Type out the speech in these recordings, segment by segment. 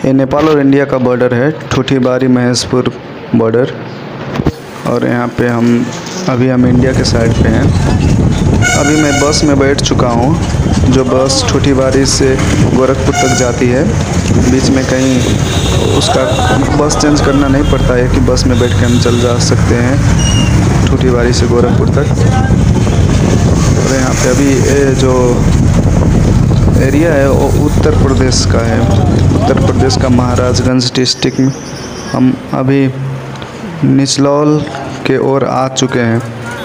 ये नेपाल और इंडिया का बॉर्डर है, ठूठीबारी महेशपुर बॉर्डर। और यहाँ पे हम इंडिया के साइड पे हैं। अभी मैं बस में बैठ चुका हूँ, जो बस ठूठीबारी से गोरखपुर तक जाती है। बीच में कहीं उसका बस चेंज करना नहीं पड़ता है कि बस में बैठ के हम चल जा सकते हैं ठूठीबारी से गोरखपुर तक। और यहाँ पे अभी जो एरिया है वो उत्तर प्रदेश का है, उत्तर प्रदेश का महाराजगंज डिस्ट्रिक्ट में हम अभी निचलौल के ओर आ चुके हैं।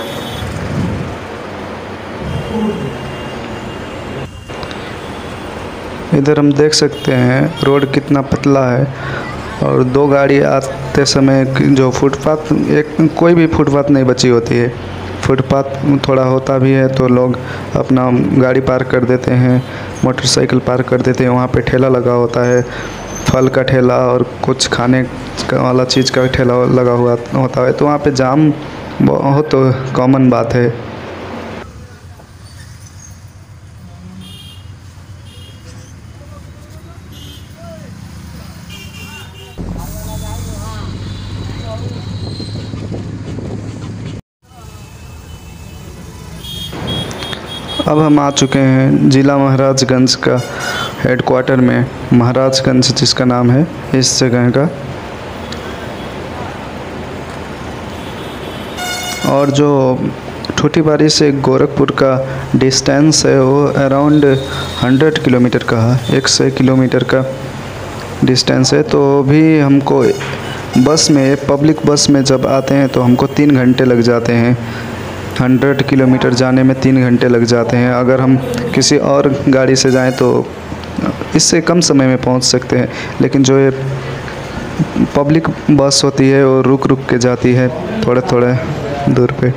इधर हम देख सकते हैं रोड कितना पतला है और दो गाड़ी आते समय जो फुटपाथ, एक कोई भी फुटपाथ नहीं बची होती है। फुटपाथ थोड़ा होता भी है तो लोग अपना गाड़ी पार्क कर देते हैं, मोटरसाइकिल पार्क कर देते हैं। वहाँ पे ठेला लगा होता है, फल का ठेला और कुछ खाने वाला चीज़ का ठेला लगा हुआ होता है, तो वहाँ पे जाम बहुत कॉमन बात है। अब हम आ चुके हैं ज़िला महाराजगंज का हेडक्वार्टर में, महाराजगंज जिसका नाम है इस जगह का। और जो ठूठीबारी से गोरखपुर का डिस्टेंस है वो अराउंड 100 किलोमीटर का है, 100 किलोमीटर का डिस्टेंस है। तो भी हमको बस में, पब्लिक बस में जब आते हैं तो हमको 3 घंटे लग जाते हैं। 100 किलोमीटर जाने में 3 घंटे लग जाते हैं। अगर हम किसी और गाड़ी से जाएं तो इससे कम समय में पहुंच सकते हैं, लेकिन जो ये पब्लिक बस होती है वो रुक रुक के जाती है थोड़े थोड़े दूर पे।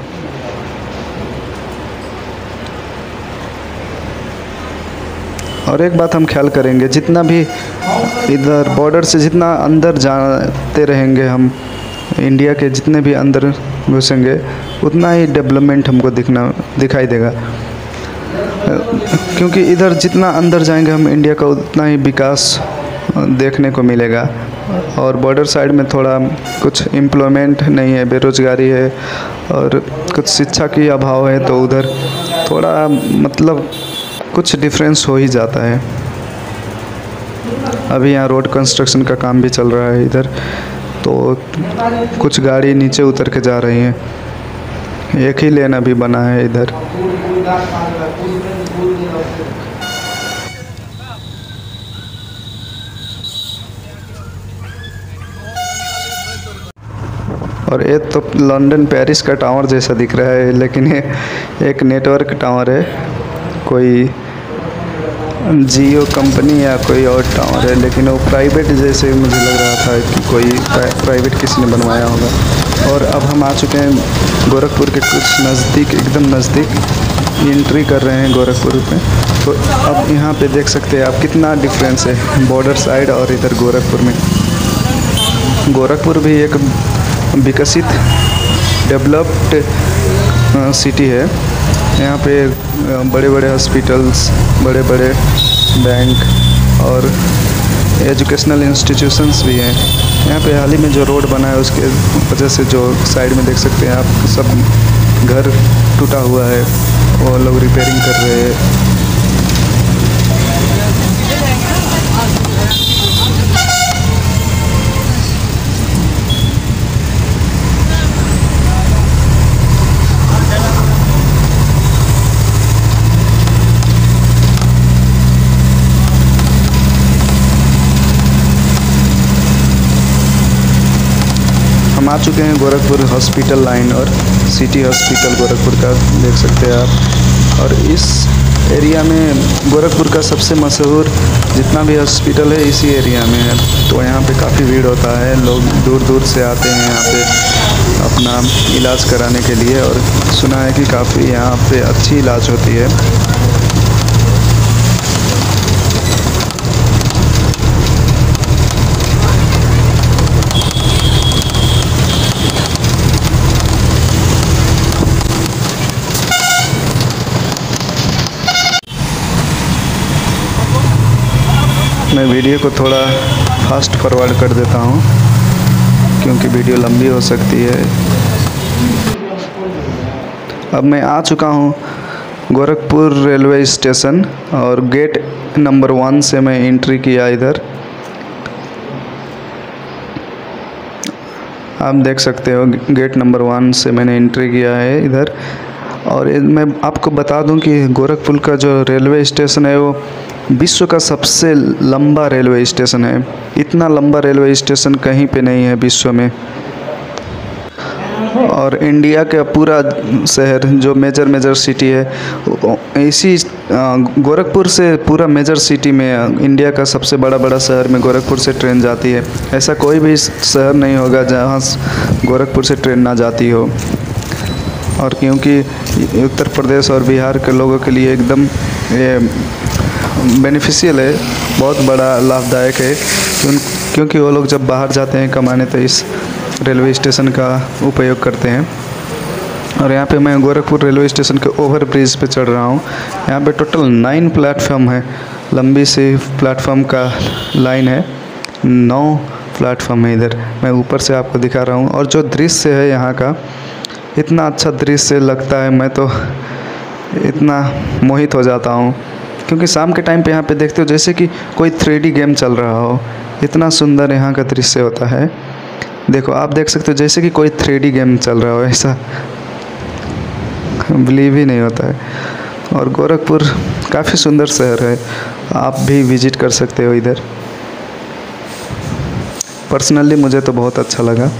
और एक बात हम ख्याल करेंगे, जितना भी इधर बॉर्डर से जितना अंदर जाते रहेंगे हम, इंडिया के जितने भी अंदर घुसेंगे उतना ही डेवलपमेंट हमको दिखाई देगा। क्योंकि इधर जितना अंदर जाएंगे हम इंडिया का, उतना ही विकास देखने को मिलेगा। और बॉर्डर साइड में थोड़ा कुछ एम्प्लॉयमेंट नहीं है, बेरोज़गारी है और कुछ शिक्षा की अभाव है, तो उधर थोड़ा मतलब कुछ डिफरेंस हो ही जाता है। अभी यहाँ रोड कंस्ट्रक्शन का काम भी चल रहा है इधर, तो कुछ गाड़ी नीचे उतर के जा रही हैं। एक ही लेन अभी बना है इधर। और ये तो लंदन पेरिस का टावर जैसा दिख रहा है, लेकिन ये एक नेटवर्क टावर है, कोई जियो कंपनी या कोई और टावर है, लेकिन वो प्राइवेट जैसे मुझे लग रहा था कि कोई प्राइवेट किसी ने बनवाया होगा। और अब हम आ चुके हैं गोरखपुर के कुछ नज़दीक, एकदम नज़दीक एंट्री कर रहे हैं गोरखपुर में। तो अब यहाँ पे देख सकते हैं आप कितना डिफरेंस है बॉर्डर साइड और इधर गोरखपुर में। गोरखपुर भी एक विकसित डेवलप्ड सिटी है। यहाँ पे बड़े बड़े हॉस्पिटल्स, बड़े बड़े बैंक और एजुकेशनल इंस्टीट्यूशंस भी हैं। यहाँ पे हाल ही में जो रोड बना है उसके वजह से जो साइड में देख सकते हैं आप, सब घर टूटा हुआ है, वो लोग रिपेयरिंग कर रहे हैं। हम आ चुके हैं गोरखपुर हॉस्पिटल लाइन और सिटी हॉस्पिटल गोरखपुर का देख सकते हैं आप। और इस एरिया में गोरखपुर का सबसे मशहूर जितना भी हॉस्पिटल है इसी एरिया में है, तो यहाँ पे काफ़ी भीड़ होता है। लोग दूर दूर से आते हैं यहाँ पे अपना इलाज कराने के लिए, और सुना है कि काफ़ी यहाँ पे अच्छी इलाज होती है। मैं वीडियो को थोड़ा फास्ट फॉरवर्ड कर देता हूँ क्योंकि वीडियो लंबी हो सकती है। अब मैं आ चुका हूँ गोरखपुर रेलवे स्टेशन और गेट नंबर 1 से मैं एंट्री किया। इधर आप देख सकते हो गेट नंबर 1 से मैंने एंट्री किया है इधर। और मैं आपको बता दूं कि गोरखपुर का जो रेलवे स्टेशन है वो विश्व का सबसे लंबा रेलवे स्टेशन है। इतना लंबा रेलवे स्टेशन कहीं पे नहीं है विश्व में। और इंडिया का पूरा शहर जो मेजर सिटी है इसी गोरखपुर से पूरा मेजर सिटी में, इंडिया का सबसे बड़ा शहर में गोरखपुर से ट्रेन जाती है। ऐसा कोई भी शहर नहीं होगा जहाँ गोरखपुर से ट्रेन ना जाती हो। और क्योंकि उत्तर प्रदेश और बिहार के लोगों के लिए एकदम ये बेनिफिशियल है, बहुत बड़ा लाभदायक है क्योंकि वो लोग जब बाहर जाते हैं कमाने तो इस रेलवे स्टेशन का उपयोग करते हैं। और यहाँ पे मैं गोरखपुर रेलवे स्टेशन के ओवर ब्रिज पे चढ़ रहा हूँ। यहाँ पे टोटल 9 प्लेटफॉर्म है, लंबी सी प्लेटफॉर्म का लाइन है, 9 प्लेटफॉर्म है। इधर मैं ऊपर से आपको दिखा रहा हूँ। और जो दृश्य है यहाँ का, इतना अच्छा दृश्य लगता है, मैं तो इतना मोहित हो जाता हूँ क्योंकि शाम के टाइम पे यहाँ पे देखते हो जैसे कि कोई 3D गेम चल रहा हो। इतना सुंदर यहाँ का दृश्य होता है। देखो आप देख सकते हो जैसे कि कोई 3D गेम चल रहा हो, ऐसा बिलीव ही नहीं होता है। और गोरखपुर काफ़ी सुंदर शहर है, आप भी विजिट कर सकते हो इधर। पर्सनली मुझे तो बहुत अच्छा लगा।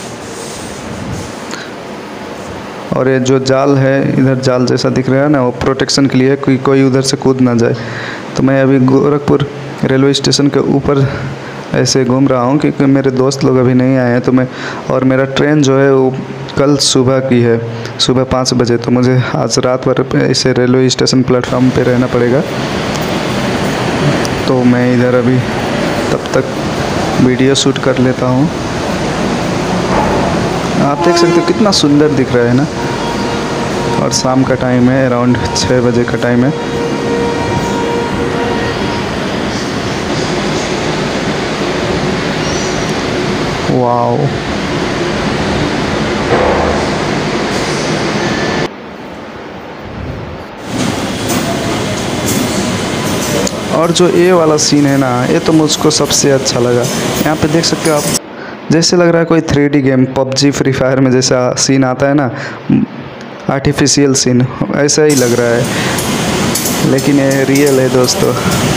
और ये जो जाल है इधर, जाल जैसा दिख रहा है ना, वो प्रोटेक्शन के लिए कोई उधर से कूद ना जाए। तो मैं अभी गोरखपुर रेलवे स्टेशन के ऊपर ऐसे घूम रहा हूँ क्योंकि मेरे दोस्त लोग अभी नहीं आए हैं। तो मैं, और मेरा ट्रेन जो है वो कल सुबह की है, सुबह 5 बजे। तो मुझे आज रात भर ऐसे रेलवे स्टेशन प्लेटफॉर्म पे रहना पड़ेगा। तो मैं इधर अभी तब तक वीडियो शूट कर लेता हूँ। आप देख सकते हो कितना सुंदर दिख रहा है ना। और शाम का टाइम है, अराउंड 6 बजे का टाइम है। वाओ, और जो ये वाला सीन है ना, ये तो मुझको सबसे अच्छा लगा। यहाँ पे देख सकते हो आप, जैसे लग रहा है कोई 3D game, PUBG free fire में जैसा सीन आता है ना, आर्टिफिशियल सीन, ऐसा ही लग रहा है, लेकिन ये रियल है दोस्तों।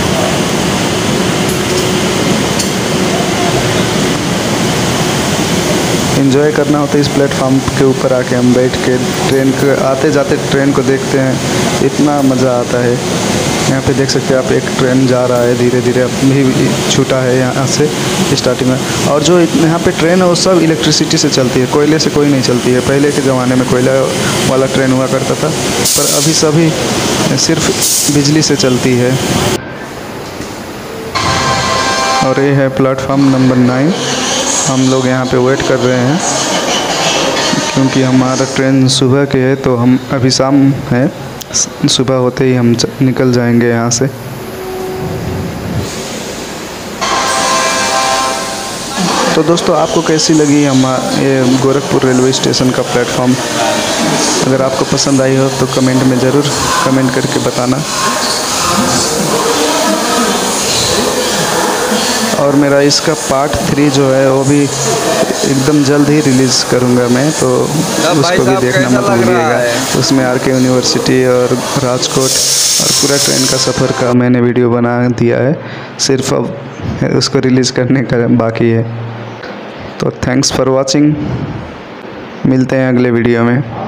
एंजॉय करना होता है इस प्लेटफॉर्म के ऊपर आके, हम बैठ के ट्रेन के आते जाते ट्रेन को देखते हैं, इतना मज़ा आता है। यहाँ पे देख सकते हैं आप, एक ट्रेन जा रहा है धीरे धीरे, अभी छूटा है यहाँ से स्टार्टिंग में। और जो यहाँ पे ट्रेन है वो सब इलेक्ट्रिसिटी से चलती है, कोयले से कोई नहीं चलती है। पहले के ज़माने में कोयला वाला ट्रेन हुआ करता था, पर अभी सभी सिर्फ बिजली से चलती है। और ये है प्लेटफॉर्म नंबर 9। हम लोग यहाँ पे वेट कर रहे हैं क्योंकि हमारा ट्रेन सुबह के है, तो हम अभी शाम है, सुबह होते ही हम निकल जाएंगे यहाँ से। तो दोस्तों आपको कैसी लगी ये गोरखपुर रेलवे स्टेशन का प्लेटफॉर्म? अगर आपको पसंद आई हो तो कमेंट में ज़रूर कमेंट करके बताना। और मेरा इसका पार्ट 3 जो है वो भी एकदम जल्द ही रिलीज़ करूँगा मैं, तो उसको भी देखना मत भूलिएगा। उसमें RK यूनिवर्सिटी और राजकोट और पूरा ट्रेन का सफ़र का मैंने वीडियो बना दिया है, सिर्फ अब उसको रिलीज़ करने का बाकी है। तो थैंक्स फॉर वॉचिंग, मिलते हैं अगले वीडियो में।